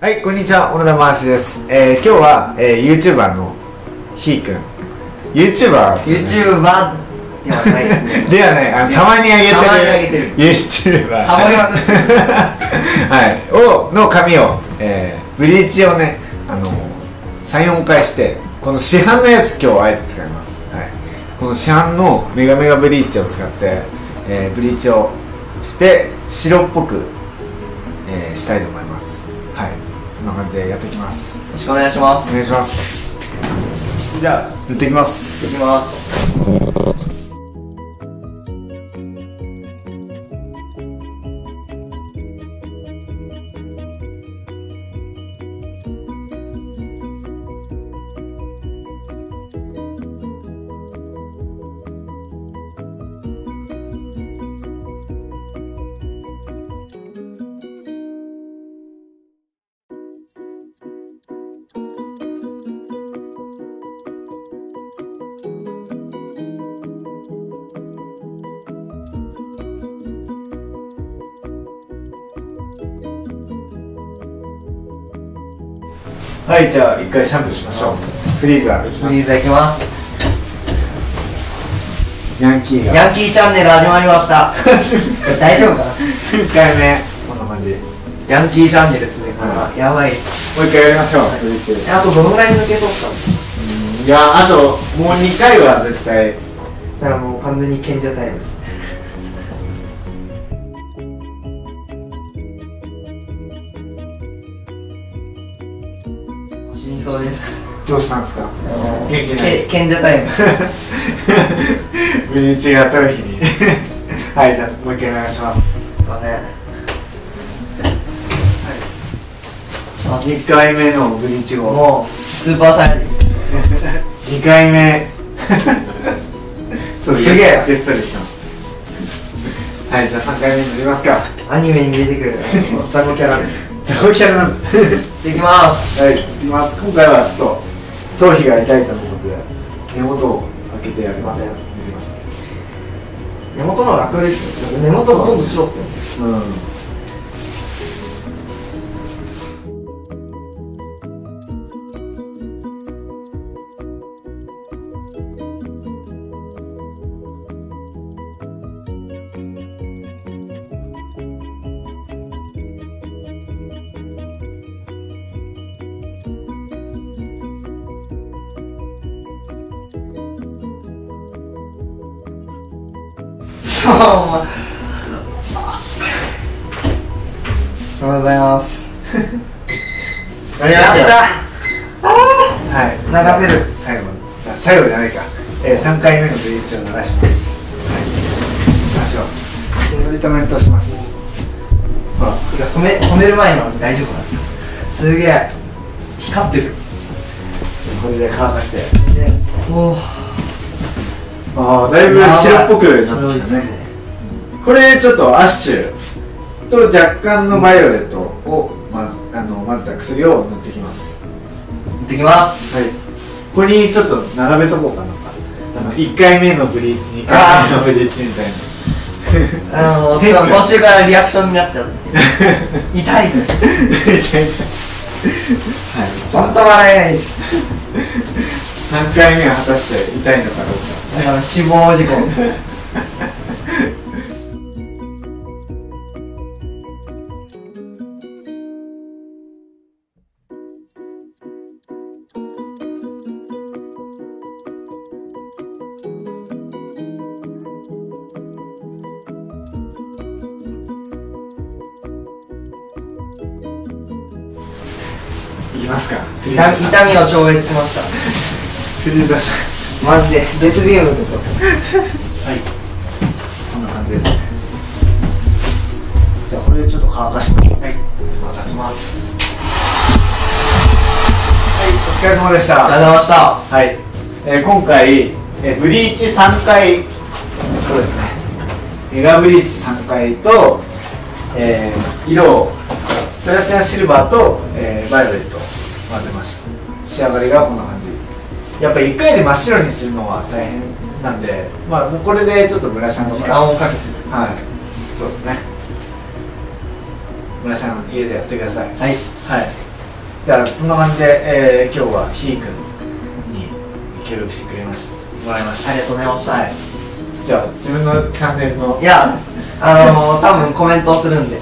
はい、こんにちは、小野田回しです。今日は、YouTuber のひーくん。YouTuber ですよね。 YouTuber ではないではない、たまに上げてる YouTuber サボりまくってるはい、の髪を、ブリーチをね、3、4回して、この市販のやつ今日あえて使います。はい、この市販のメガメガブリーチを使って、ブリーチをして白っぽく、したいと思います。はい、そんな感じでやっていきます。 よろしくお願いします。 お願いします。じゃあ塗っていきます。 いきます。 はい、じゃあ一回シャンプーしましょう。フリーザーいきます。 フリーザーいきます。 ヤンキーがヤンキーチャンネル始まりました大丈夫かな。 1回目こんな感じ。 ヤンキーチャンネルですね、これは。やばいっす。 もう一回やりましょう。ブリーチ。 あとどのぐらい抜けそうっすか。 いや、あともう2回は絶対。 じゃあもう完全に賢者タイムです。死にそうです。 どうしたんですか。元気ないです。 賢者タイムですブリーチが取る日にはい、じゃあもう一回お願いします。 すいません。 2回目のブリーチ後、 もうスーパーサイヤ人です 2回目そうすげえげっそりしてます。はい、じゃあ3回目塗りますか。 アニメに出てくる雑魚キャラ雑魚キャラなんでできます。 はい、いきます。今回はちょっと頭皮が痛いということで根元を開けてやります。塗ります。 根元のが明るいですよ。根元ほとんど白っすよね。 うん。 おりがとうございます。 やりました。 やったはい。 流せる。 最後じゃないか。3回目のブリーチを流します。はい。足をトリートメントしました。ほら。 いや染める前なのに大丈夫なんですか。すげえ光ってる。 これで乾かして。 で、おああ、だいぶ白っぽくなってきたね。これちょっとアッシュと若干のバイオレットを混ぜた薬を塗っていきます。 塗ってきます。 はい。ここにちょっと並べとこうかな。1回目のブリーチ、2回目のブリーチみたいな。 途中からリアクションになっちゃう。痛い。 痛い。はい。 本当笑えないです。 3回目は果たして痛いのかどうか。 だから死亡事故。 いきますか。 痛みを超越しました。 フリーザさマジでデスビームですよ。 はい、こんな感じですね。じゃあこれでちょっと乾かして、はい、乾かします。はい、お疲れ様でした。 ありがとうございました。 はい、今回、ブリーチ3回、そうですね、メガブリーチ3回と、色をプラチナシルバーと、バイオレットを混ぜました。仕上がりがこんな感じ。やっぱり1回で真っ白にするのは大変なんで、まあもうこれでちょっとブラシャンとか時間をかけて、 はい、そうですね。村さん家でやってください。 はい、 はい。 じゃあそんな感じで、今日はひーくんに協力してもらいました。 ありがとうございました。 はい。じゃあ自分のチャンネルのいや、多分コメントをするんで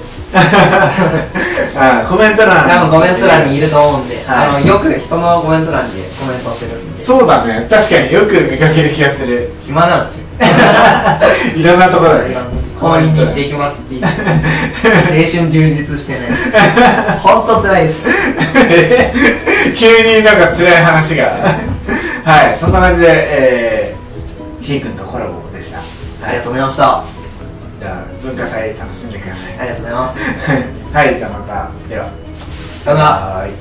コメント欄多分コメント欄にいると思うんで、 はい、 よく人のコメント欄でコメントしてるんで。 そうだね、確かによく見かける気がする。 暇なんですよいろんなところで公認にして暇っていう青春充実してないほんと辛いっす急になんか辛い話がはい、そんな感じで、ひーくんとコラボでした。 ありがとうございました。 じゃあ文化祭楽しんでください。 ありがとうございますはい、じゃあまた、ではさよなら。 はい。